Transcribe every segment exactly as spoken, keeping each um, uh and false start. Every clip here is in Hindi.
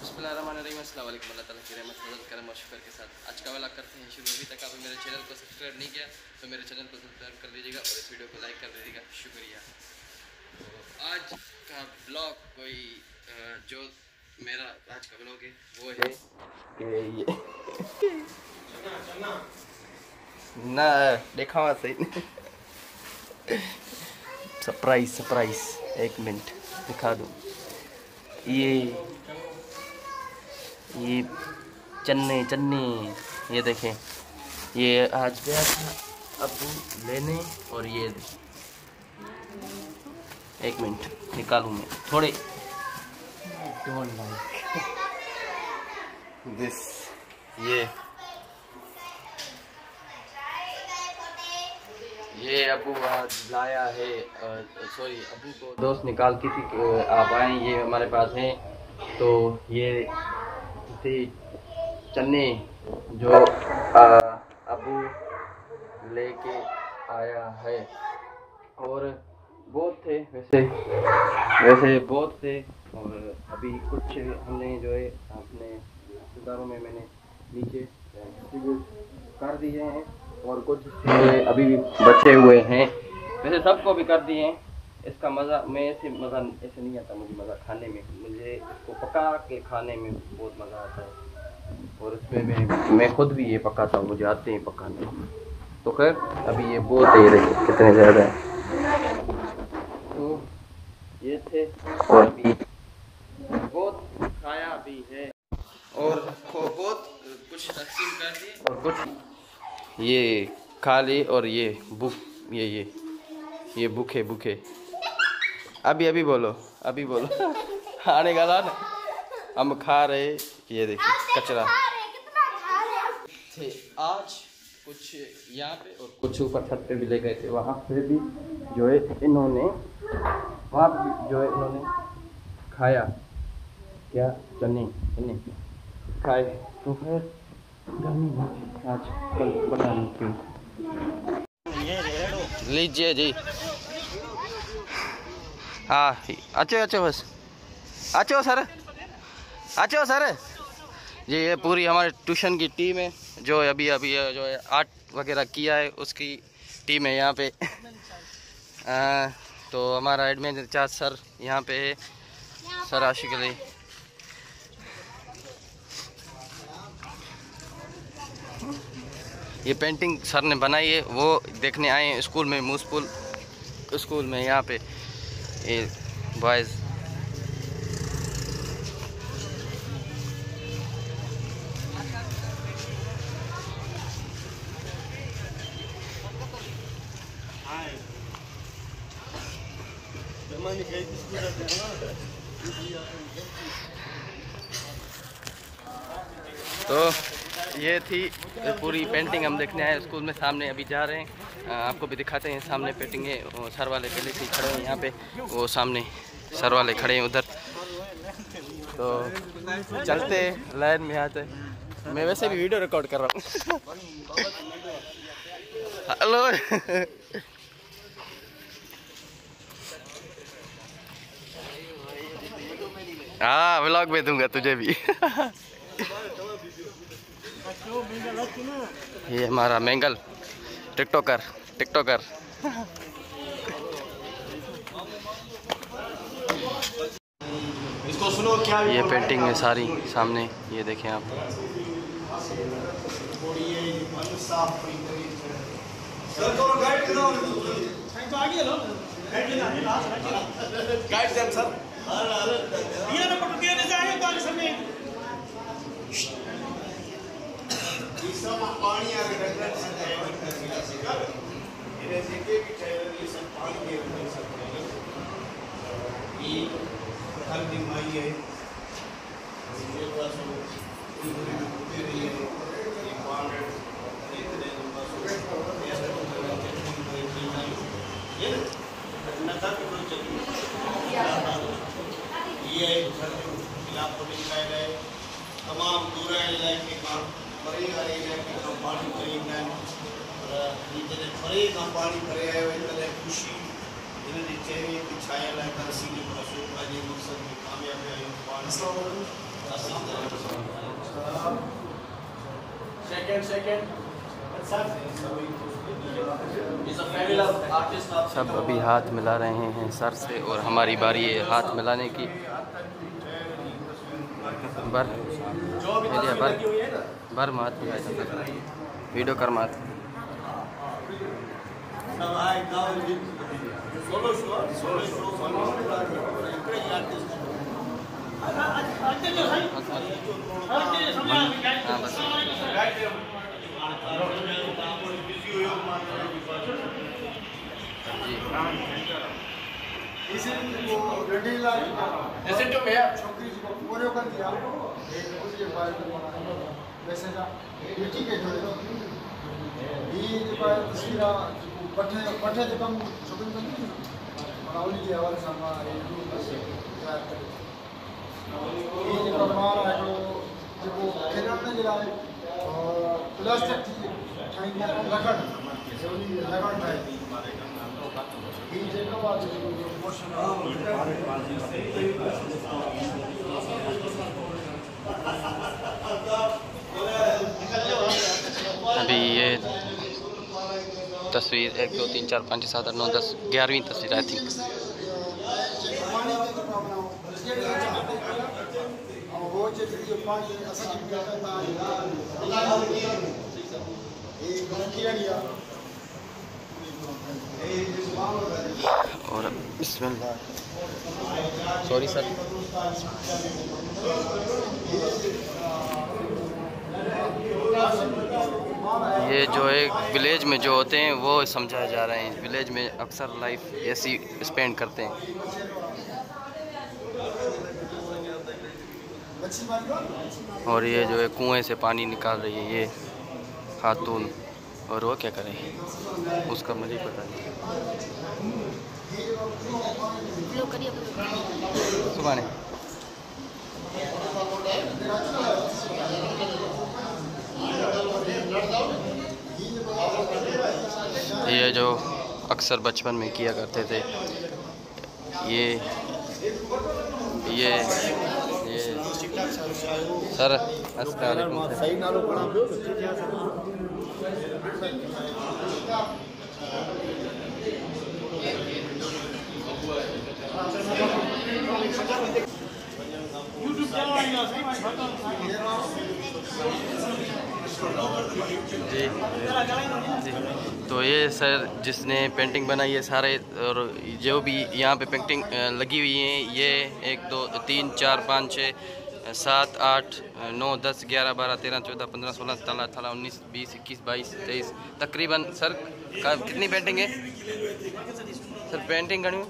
बिस्मिल्लाहिर्रहमानिर्रहीम, अस्सलाम वालेकुम। अल्लाह ताला की रहमत फजल करम और शुक्र के साथ आज का वाला करते हैं शुरू। अभी तक आपने मेरे चैनल को सब्सक्राइब नहीं किया तो मेरे चैनल को सब्सक्राइब कर लीजिएगा और इस वीडियो को लाइक कर दीजिएगा, शुक्रिया। तो आज का ब्लॉग कोई जो मेरा आज का ब्लॉग है वो है कि ये ना देखा सही सरप्राइज सरप्राइज एक मिनट दिखा दूँ। ये ये चन्ने चन्ने ये देखें, ये आज गया था अबू लेने और ये एक मिनट निकालूं मैं थोड़े। Don't like this. ये ये अबू आज लाया है, सॉरी अबू को दोस्त निकाल की थी आप आए, ये हमारे पास हैं। तो ये थी चन्ने जो अबू लेके आया है और बहुत थे, वैसे वैसे बहुत थे और अभी कुछ हमने जो है अपने रिश्तेदारों में मैंने नीचे कर दिए हैं और कुछ अभी भी बचे हुए हैं, वैसे सबको भी कर दिए हैं। इसका मज़ा मैं ऐसे मज़ा ऐसे नहीं आता मुझे मज़ा खाने में, मुझे इसको पका के खाने में बहुत मज़ा आता है और इसमें मैं मैं खुद भी ये पकाता हूँ, मुझे आते हैं पकाने। तो खैर अभी ये बहुत दे रहे कितने ज़्यादा है। तो ये थे और अभी बहुत खाया भी है और बहुत कुछ तकसीम कर दिए और कुछ ये खा ली और ये भूख ये ये ये भूखे भूखे अभी अभी बोलो अभी बोलो आने का ना हम खा रहे। ये देखिए कचरा थे आज कुछ यहाँ पे और कुछ ऊपर छत पे भी ले गए थे, वहाँ पे भी जो है इन्होंने वहाँ पे जो है इन्होंने खाया क्या चने चने खाए। तो फिर गर्मी आज कल बना लीजिए जी। हाँ अच्छे अच्छे बस अच्छे सर अच्छे सर जी। ये पूरी हमारे ट्यूशन की टीम है जो अभी अभी जो है आर्ट वगैरह किया है उसकी टीम है यहाँ पे। आ, तो हमारा एडमिन इंचार्ज सर यहाँ पे है, सर आशिक अली। ये पेंटिंग सर ने बनाई है, वो देखने आए हैं स्कूल में, मूसपुल स्कूल में यहाँ पे ये बॉयज़। तो ये थी पूरी पेंटिंग हम देखने आए स्कूल में, सामने अभी जा रहे हैं, आपको भी दिखाते हैं। सामने पेंटिंग है, वो सर वाले पहले से खड़े हैं यहाँ पे, वो सामने सर वाले खड़े हैं उधर। तो चलते लाइन में आते, मैं वैसे भी वीडियो रिकॉर्ड कर रहा हूँ। हेलो हाँ व्लॉग में दूंगा तुझे भी। ये हमारा मैंगल टिकटॉकर टिकटॉकर इसको सुनो क्या ये पेंटिंग है सारी सामने, ये देखें आप। तमाम दूर इलाके खां परे वारे इलाके खां पाणी भरे ईंदा आहिनि, पर हीअ जॾहिं परे खां पाणी भरे आयो आहे तॾहिं ख़ुशी हिन जे चहिरे ते छायल आहे त असीं जेको अशोक पंहिंजे मक़सद में कामयाबु आहियूं। पाण सेकंड सेकंड सब अभी हाथ मिला रहे हैं सर से, और हमारी बारी है हाथ मिलाने की। बर बर बर मात वीडियो कर मात ऐसे तो मैं छोकरी को पूरे कर दिया एक उसके बाद वैसे ना ये ठीक है जो ये जो पर तस्वीर पठे पठे जो कम छोकरी को नहीं बनावली के हवाले से हम ये बस तैयार करें ये जो हमारा है जो खेलने के लिए प्लास्टिक की टाइम में लकड़ जरूरी लकड़ है अभी ये तस्वीर एक दो तीन चार पाँच सात आठ नौ दस ग्यारहवीं तस्वीर आई थिंक। और बिस्मिल्लाह, सॉरी सर। ये जो एक विलेज में जो होते हैं वो समझाए जा रहे हैं। विलेज में अक्सर लाइफ ऐसी स्पेंड करते हैं। और ये जो है कुएं से पानी निकाल रही है ये खातून, और वो क्या करें उसका मुझे पता नहीं। सुबह ने ये जो अक्सर बचपन में किया करते थे, ये ये ये सर अस्सलाम जी जी। तो ये सर जिसने पेंटिंग बनाई है सारे, और जो भी यहाँ पे पेंटिंग लगी हुई है, ये एक दो तीन चार पाँच छः सात आठ नौ दस ग्यारह बारह तेरह चौदह पंद्रह सोलह सत्रह अठारह उन्नीस बीस इक्कीस बाईस तेईस तकरीबन सर का कितनी पेंटिंग है सर? पेंटिंग करनी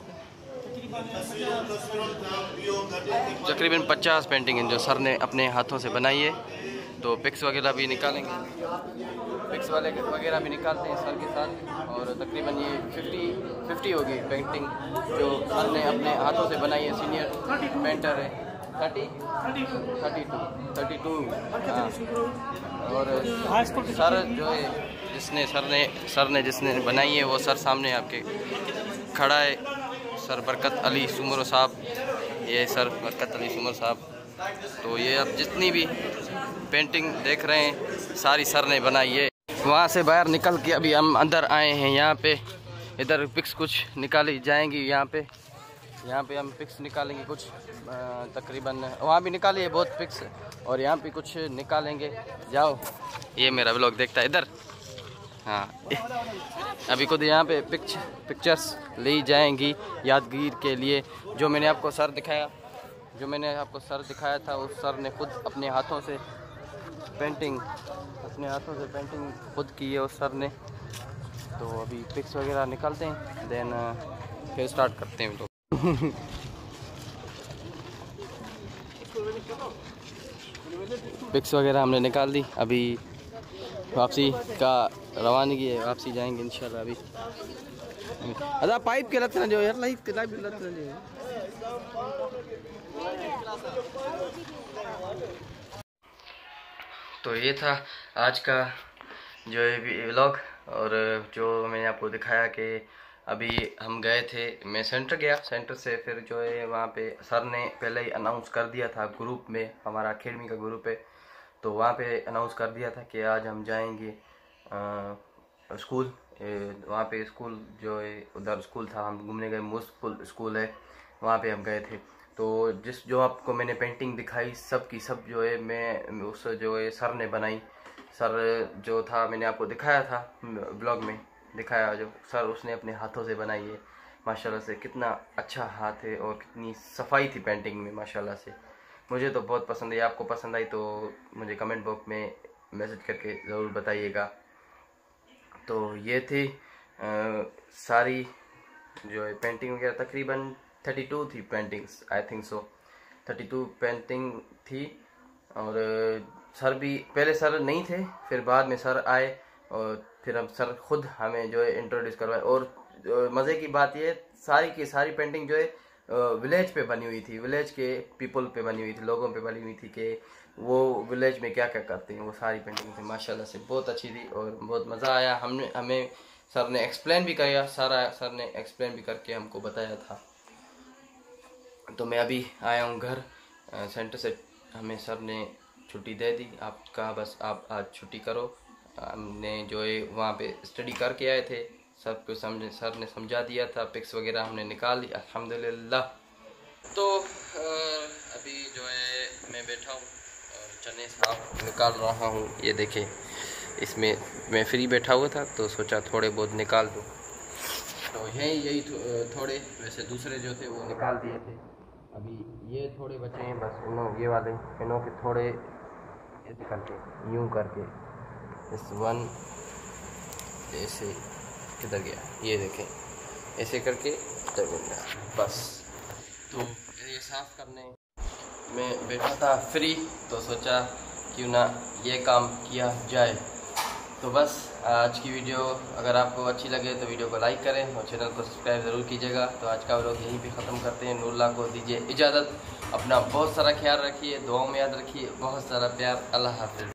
तकरीबन पचास पेंटिंग है जो सर ने अपने हाथों से बनाई है। तो पिक्स वगैरह भी निकालेंगे, पिक्स वाले वगैरह भी निकालते हैं सर के साथ। और तकरीबन ये फिफ्टी फिफ्टी होगी पेंटिंग जो सर ने अपने हाथों से बनाई है। सीनियर पेंटर है, thirty thirty two thirty two और सर जो है जिसने सर ने सर ने जिसने बनाई है वो सर सामने आपके खड़ा है, सर बरकत अली सुमर साहब। ये सर बरकत अली सुमर साहब। तो ये अब जितनी भी पेंटिंग देख रहे हैं सारी सर ने बनाई है। वहाँ से बाहर निकल के अभी हम अंदर आए हैं। यहाँ पे इधर पिक्स कुछ निकाली जाएंगी। यहाँ पे यहाँ पे हम पिक्स निकालेंगे कुछ, तकरीबन वहाँ भी निकाली है बहुत पिक्स, और यहाँ पे कुछ निकालेंगे। जाओ, ये मेरा व्लॉग देखता है इधर। हाँ, अभी खुद यहाँ पे पिक्च पिक्चर्स ली जाएंगी यादगिर के लिए। जो मैंने आपको सर दिखाया जो मैंने आपको सर दिखाया था उस सर ने खुद अपने हाथों से पेंटिंग अपने हाथों से पेंटिंग खुद की है उस सर ने। तो अभी पिक्स वगैरह निकालते हैं, देन फिर स्टार्ट करते हैं लोग। पिक्स वगैरह हमने निकाल दी। अभी वापसी का रवानगी है, वापसी जाएंगे इंशाल्लाह। अभी अदा पाइप के लत जो यार लाइट के लाइट लत जो। तो ये था आज का जो है व्लॉग, और जो मैंने आपको दिखाया कि अभी हम गए थे, मैं सेंटर गया, सेंटर से फिर जो है वहाँ पे सर ने पहले ही अनाउंस कर दिया था ग्रुप में, हमारा अकेडमी का ग्रुप है, तो वहाँ पे अनाउंस कर दिया था कि आज हम जाएंगे आ, स्कूल। वहाँ पे स्कूल जो है, उधर स्कूल था, हम घूमने गए, मुस्कुल स्कूल है, वहाँ पे हम गए थे। तो जिस जो आपको मैंने पेंटिंग दिखाई सब की सब जो है मैं उस जो है सर ने बनाई। सर जो था मैंने आपको दिखाया था ब्लॉग में, दिखाया जो सर उसने अपने हाथों से बनाई है। माशाल्लाह से कितना अच्छा हाथ है और कितनी सफाई थी पेंटिंग में माशाल्लाह से। मुझे तो बहुत पसंद है, आपको पसंद आई तो मुझे कमेंट बॉक्स में मैसेज करके ज़रूर बताइएगा। तो ये थी आ, सारी जो है पेंटिंग वगैरह, तकरीबन थर्टी टू थी paintings, I think so thirty two painting थी। और सर भी पहले सर नहीं थे, फिर बाद में सर आए और फिर हम सर खुद हमें जो है इंट्रोड्यूस करवाए। और मज़े की बात ये, सारी की सारी पेंटिंग जो है विलेज पे बनी हुई थी, विलेज के पीपल पे बनी हुई थी, लोगों पे बनी हुई थी कि वो विलेज में क्या क्या करते हैं, वो सारी पेंटिंग थी। माशाल्लाह से बहुत अच्छी थी और बहुत मज़ा आया। हमने हमें सर ने एक्सप्लेन भी किया, सारा सर ने एक्सप्लेन भी करके हमको बताया था। तो मैं अभी आया हूँ घर सेंटर से, हमें सर ने छुट्टी दे दी, आप कहा बस आप आज छुट्टी करो। हमने जो है वहाँ पे स्टडी करके आए थे, सबको समझे, सर ने समझा दिया था, पिक्स वगैरह हमने निकाल ली अल्हम्दुलिल्लाह। तो अभी जो है मैं बैठा हूँ और चने साफ निकाल रहा हूँ, ये देखें। इसमें मैं फ्री बैठा हुआ था तो सोचा थोड़े बहुत निकाल दूँ, तो यही यही थोड़े, वैसे दूसरे जो थे वो निकाल दिए थे। अभी ये थोड़े बचे हैं बस, इनों ये वाले इनों के थोड़े ऐसे करके, यूं करके, इस वन ऐसे किधर गया, ये देखें, ऐसे करके बस। तो ये साफ़ करने मैं बैठा था फ्री, तो सोचा क्यों ना ये काम किया जाए। तो बस आज की वीडियो अगर आपको अच्छी लगे तो वीडियो को लाइक करें और चैनल को सब्सक्राइब ज़रूर कीजिएगा। तो आज का व्लॉग यहीं पे ख़त्म करते हैं। नूरुल्लाह को दीजिए इजाज़त, अपना बहुत सारा ख्याल रखिए, दुआओं में याद रखिए, बहुत सारा प्यार। अल्लाह हाफ़िज़।